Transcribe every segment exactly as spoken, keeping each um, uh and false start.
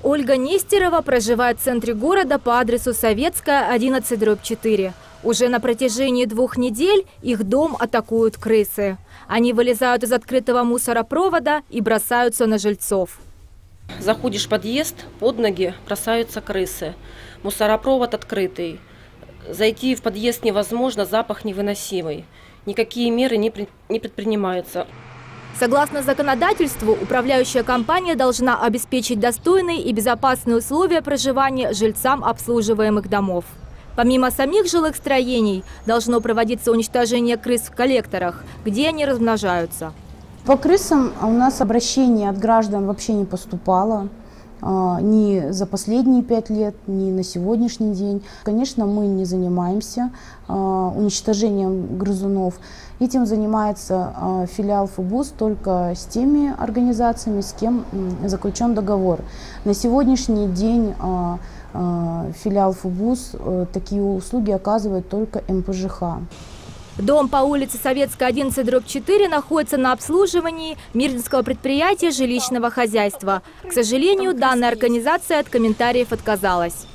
Ольга Нестерова проживает в центре города по адресу Советская, одиннадцать дробь четыре. Уже на протяжении двух недель их дом атакуют крысы. Они вылезают из открытого мусоропровода и бросаются на жильцов. Заходишь в подъезд, под ноги бросаются крысы. Мусоропровод открытый. Зайти в подъезд невозможно, запах невыносимый. Никакие меры не предпринимаются. Согласно законодательству, управляющая компания должна обеспечить достойные и безопасные условия проживания жильцам обслуживаемых домов. Помимо самих жилых строений, должно проводиться уничтожение крыс в коллекторах, где они размножаются. По крысам у нас обращений от граждан вообще не поступало. Ни за последние пять лет, ни на сегодняшний день. Конечно, мы не занимаемся уничтожением грызунов. Этим занимается филиал ФУБУС только с теми организациями, с кем заключен договор. На сегодняшний день филиал ФУБУС такие услуги оказывает только эм пэ жэ ха. Дом по улице Советская, одиннадцать дробь четыре находится на обслуживании Мирнинского предприятия жилищного хозяйства. К сожалению, данная организация от комментариев отказалась.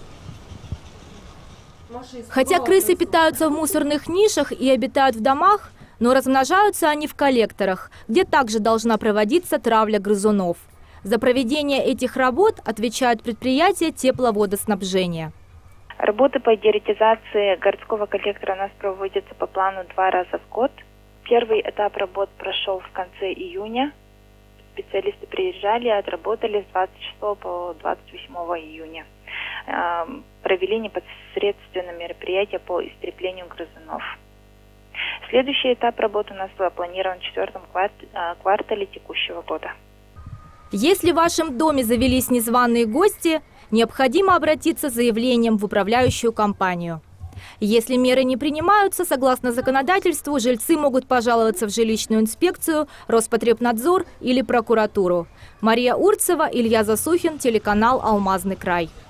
Хотя крысы питаются в мусорных нишах и обитают в домах, но размножаются они в коллекторах, где также должна проводиться травля грызунов. За проведение этих работ отвечает предприятие тепловодоснабжения. Работы по деретизации городского коллектора у нас проводятся по плану два раза в год. Первый этап работ прошел в конце июня. Специалисты приезжали, отработали с двадцать шестого по двадцать восьмое июня. Провели непосредственно мероприятия по истреблению грызунов. Следующий этап работы у нас запланирован в четвертом квартале текущего года. Если в вашем доме завелись незваные гости, необходимо обратиться с заявлением в управляющую компанию. Если меры не принимаются, согласно законодательству, жильцы могут пожаловаться в жилищную инспекцию, Роспотребнадзор или прокуратуру. Мария Урцева, Илья Засухин, телеканал «Алмазный край».